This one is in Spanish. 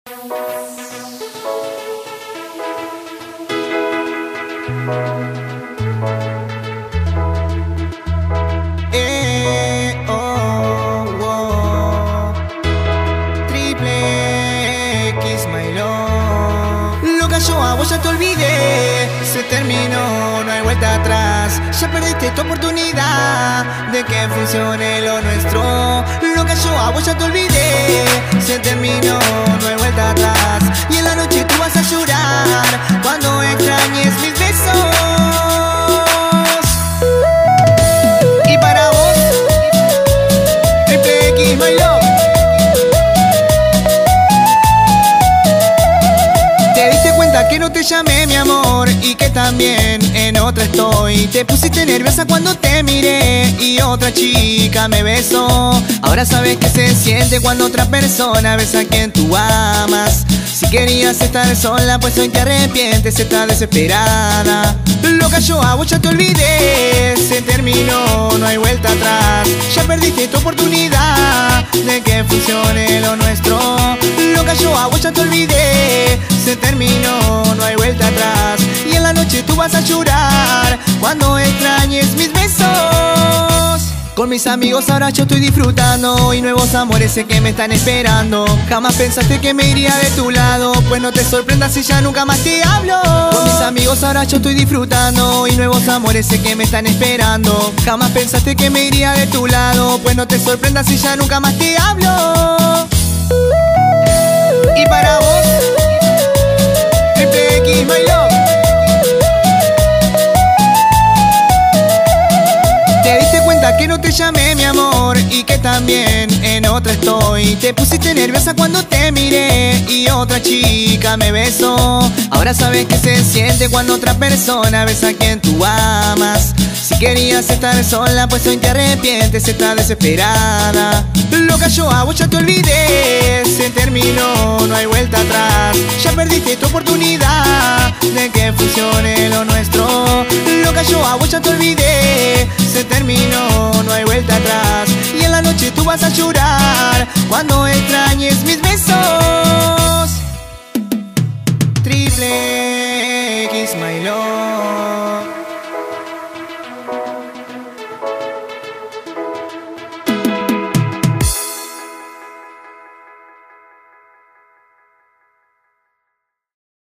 Oh, oh. Triple X, my love. Lo que yo a vos ya te olvidé, se terminó, no hay vuelta atrás. Ya perdiste tu oportunidad de que funcione lo nuestro. Lo que yo a vos ya te olvidé, se terminó, no hay vuelta atrás. Y en la noche tú vas a llorar cuando extrañes mis besos. Y para vos, Triple X, my love. Te diste cuenta que no te llamé, mi amor, y que también en otra estoy. Te pusiste nerviosa cuando te miré y otra chica me besó. Ahora sabes que se siente cuando otra persona besa a quien tú amas. Si querías estar sola, pues hoy te arrepientes, estás desesperada. Loca, yo a vos ya te olvidé, se terminó, no hay vuelta atrás. Ya perdiste tu oportunidad de que funcione lo nuestro. Loca, yo a vos ya te olvidé, se terminó, no hay vuelta atrás. Y en la noche tú vas a llorar cuando extrañes mis besos. Con mis amigos ahora yo estoy disfrutando y nuevos amores sé que me están esperando. Jamás pensaste que me iría de tu lado, pues no te sorprendas si ya nunca más te hablo. Con mis amigos ahora yo estoy disfrutando y nuevos amores sé que me están esperando. Jamás pensaste que me iría de tu lado, pues no te sorprendas si ya nunca más te hablo. Y para vos, Triple X, my love. Que no te llamé, mi amor, y que también en otra estoy. Te pusiste nerviosa cuando te miré y otra chica me besó. Ahora sabes que se siente cuando otra persona besa a quien tú amas. Si querías estar sola, pues hoy te arrepientes, estás desesperada. Loca, yo a vos ya te olvidé, se terminó, no hay vuelta atrás. Ya perdiste tu oportunidad de que funcione lo nuestro. Loca, yo a vos ya te olvidé, se terminó, no hay vuelta atrás. Y en la noche tú vas a llorar cuando extrañes mis besos.